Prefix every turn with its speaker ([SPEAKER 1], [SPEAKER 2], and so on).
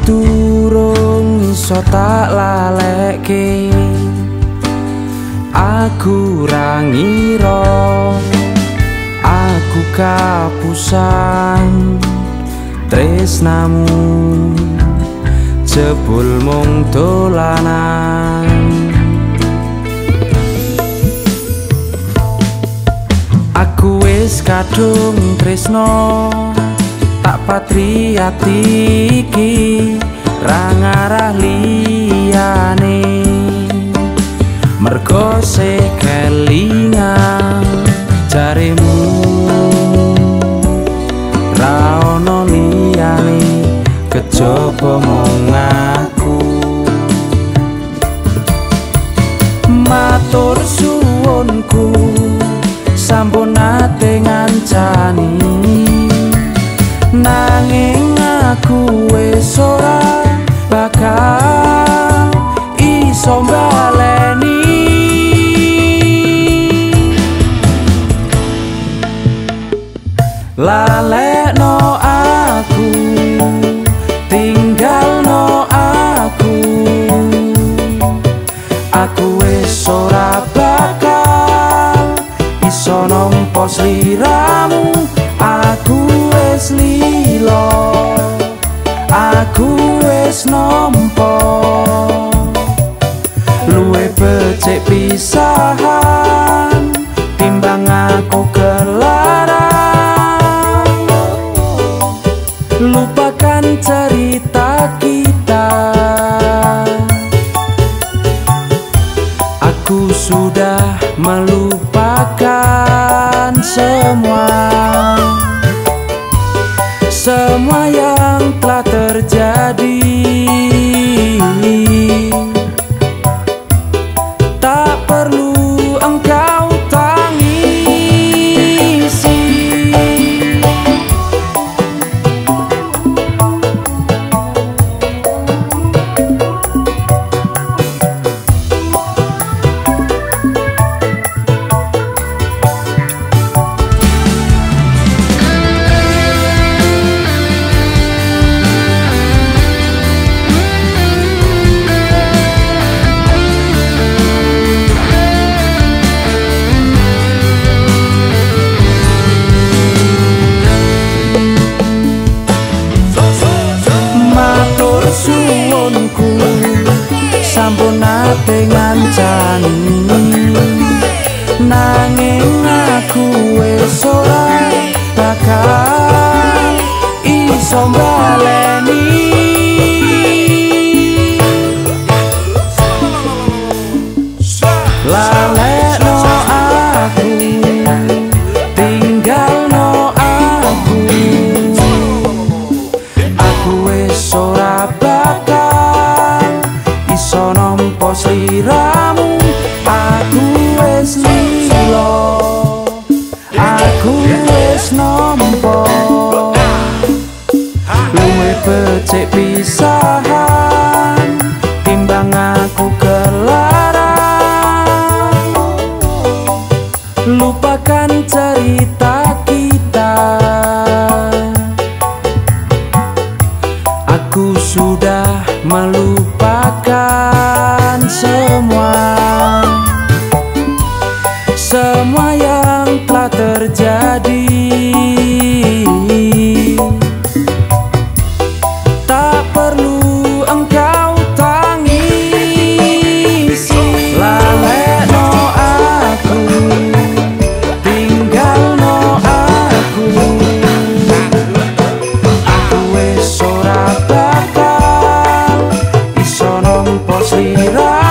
[SPEAKER 1] durung iso tak lalekke, aku ra ngira aku kapusan tresnamu, jebul mung dolanan. Aku wis kadung tresno, tak patri ati iki ra ngarah liyane, mergo sekelingan jarimu ra ono liyane kejaba mung aku. Matur suwunku sampun nate ngancani, nanging aku wis ora bakal iso baleni. Lalekno aku, tinggalno aku, aku wis ora bakal iso nampa sliramu. Aku wis lilo, aku wis nampa luwih becik pisahan timbang aku kelarang. Lupakan cerita kita, aku sudah melupakan semua yang telah terjadi. Tak perlu engkau tangisi. Suwunku sampun nate ngancani, nanging aku wis ora bakal iso baleni. Lalekno aku, tinggalno aku, aku wis ora bakal iso nampa sliramu. Aku wis lilo, aku wis nampa luwih becik pisahan timbang aku kelarang. Lupakan cerita kita, aku sudah melupakan semua yang telah terjadi. Tak perlu engkau tangisi. Lalekno aku, tinggalno aku, aku wis ora bakal iso nampa sliramu.